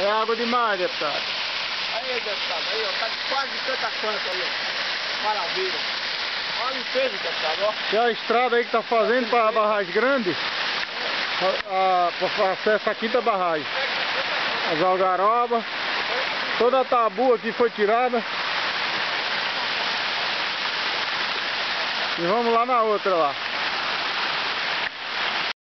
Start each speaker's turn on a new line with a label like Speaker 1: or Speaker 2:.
Speaker 1: É água demais, deputado.
Speaker 2: Aí, deputado, aí, ó, tá quase tanta canto aí, ó. Maravilha. Olha a limpeza, deputado, ó.
Speaker 1: E a estrada aí que tá fazendo para a barragem grande, para acesso à quinta barragem. As algarobas, toda a tabu aqui foi tirada. E vamos lá na outra lá.